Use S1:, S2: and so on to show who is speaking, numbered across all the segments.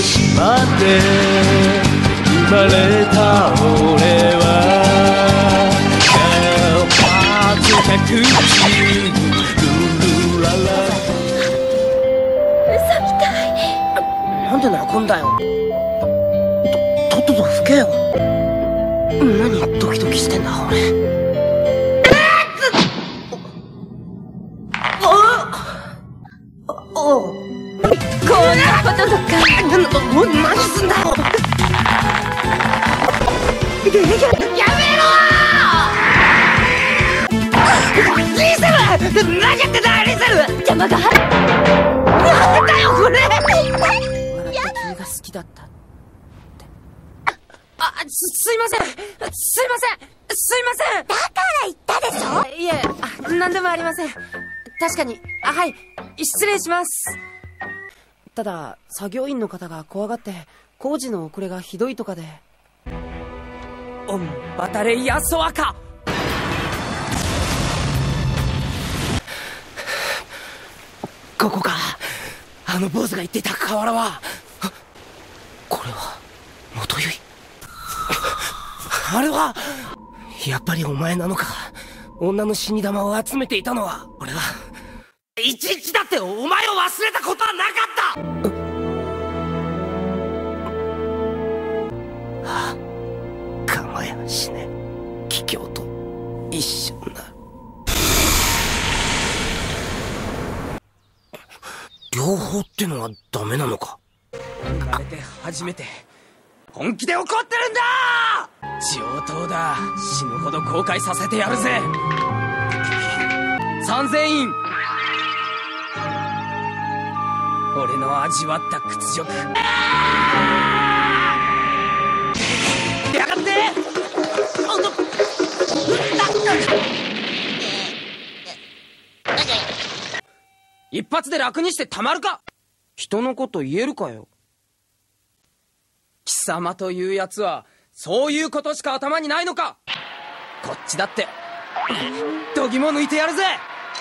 S1: 島で生まれた俺は110ルルララ。
S2: 嘘みたい。なんで泣くんだよ。とっとと吹けよ。何ドキドキしてんだ俺。こんなこととか。何すんだよ。やめろー。リセル何やってんだリセル。邪魔が入る。なんだよこれ。君が好きだったって。すいませんすいませんすいません。だから言ったでしょ。いえ、なんでもありません。確かに。はい、失礼します。ただ作業員の方が怖がって工事の遅れがひどいとかで。
S3: オンバタレイヤソアカ。
S2: ここか。あの坊主が言っていた河原は。これは元結。あれはやっぱりお前なのか。女の死に玉を集めていたのは。俺は一日だってお前を忘れたことはなかった。構やしね。桔梗と一緒になる。両方ってのはダメなのか。
S3: 生まれて初めて本気で怒ってるんだ。上等だ。死ぬほど後悔させてやるぜ。3000円。俺の味わった屈辱。やがって。一発で楽にしてたまるか。人のこと言えるかよ。貴様というやつはそういうことしか頭にないのか。こっちだってどぎも抜いてやるぜ。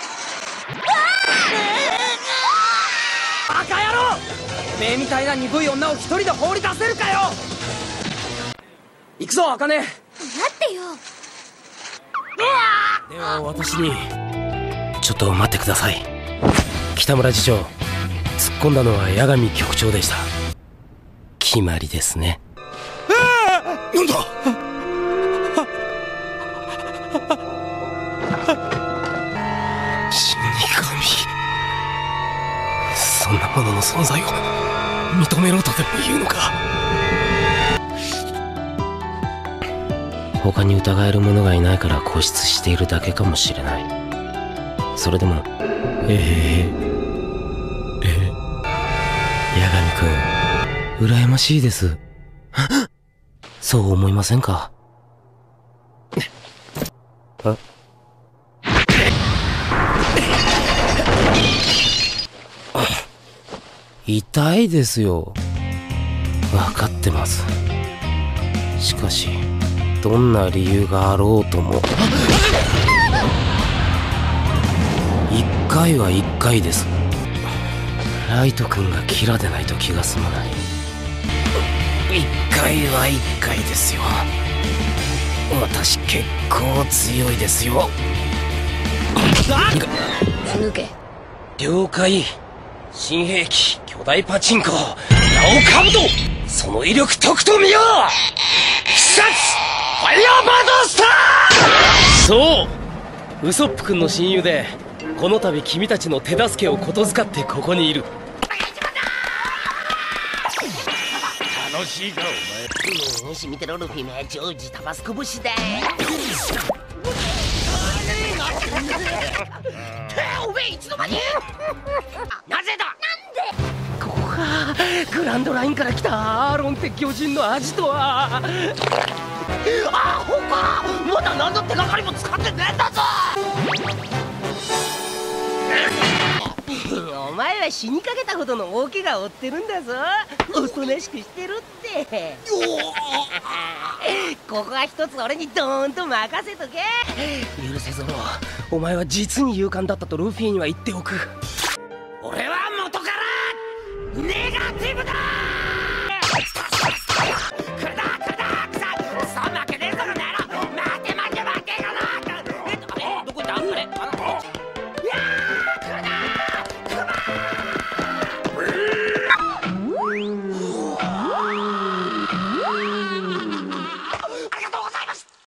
S3: バカ野郎。おめえみたいな鈍い女を一人で放り出せるかよ。行くぞ茜。待
S2: ってよ。
S1: では私にちょっと待ってください。北村次長、突っ込んだのは八神局長でした。決まりですね。
S4: なんだ。
S1: 死神。そんなものの存在を認めろとでも言うのか。他に疑える者がいないから固執しているだけかもしれない。それでも八神くん、羨ましいです。そう思いませんか。痛いですよ。分かってます。しかしどんな理由があろうとも一回は一回です。ライト君がキラでないと気が済まない。一回は一回ですよ。私結構強いですよ。
S2: 抜け。
S1: 了解。新兵器巨大パチンコ、ラオカブト、その威力とくと見よう。必殺ファイヤーバードスター。そう、ウソップ君の親友でこの度君たちの手助けをことづかってここにいる。
S4: 楽しいかお前。
S2: よし見てろルフィめ、ジョージタバスコ節だ。おめえいつの間に。なぜだ。なんでここか。グランドラインから来たアーロンって巨人のアジトは。アホか。まだ何の手がかりも使ってねえんだぞ。お前は死にかけたほどの大怪我を負ってるんだぞ。おとなしくしてるって。ここは一つ俺にドーンと任せとけ。許せゾロ、お前は実に勇敢だったとルフィには言っておく。俺は元からねえ。